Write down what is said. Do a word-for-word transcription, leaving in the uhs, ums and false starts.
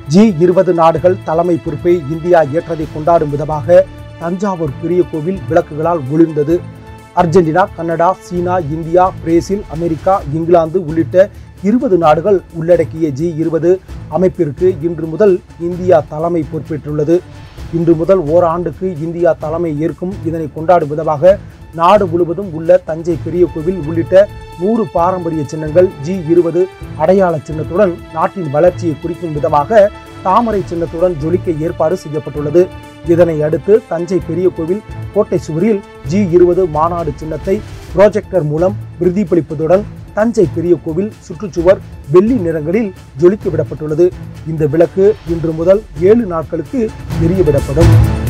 G இருபது நாடுகள் தலைமை பொறுப்பை இந்தியா ஏற்றதை கொண்டாடும் விதமாக தஞ்சாவூர் பெரிய கோவில் விளக்குகளால் ஒளிர்ந்தது. Argentina, Canada, China, India, Brazil, America, England உள்ளிட்ட இருபது நாடுகள் உள்ளடக்கிய ஜி இருபது அமைப்பிற்கு இன்று முதல் இந்தியா தலைமை பொறுப்பேற்றுள்ளது. இன்று முதல் ஓராண்டுக்கு இந்தியா தலைமை ஏற்கும். இதனை கொண்டாடும் விதமாக நாடு முழுவதும் உள்ள தஞ்சை பெரிய கோவில் உள்ளிட்ட நூறு பாரம்பரிய சின்னங்கள் ஜி இருபது அடையாள சின்னத்துடன் நாட்டின் வளர்ச்சியை குறிக்கும் விதமாக தாமரை சின்னத்துடன் ஜொலிக்க ஏற்பாடு செய்யப்பட்டுள்ளது. இதனை அடுத்து தஞ்சை பெரிய கோவில் கோட்டை சுவரில் ஜி இருபது மாநாடு சின்னத்தை புரோஜெக்டர் மூலம் பிரதிபலிப்பதுடன் தஞ்சை பெரிய கோவில் சுற்றுச்சுவர் வெள்ளி நிறங்களில் ஜொலிக்க விடப்பட்டுள்ளது. இந்த விளக்கு இன்று முதல் ஏழு நாட்களுக்கு எரியவிடப்படும்.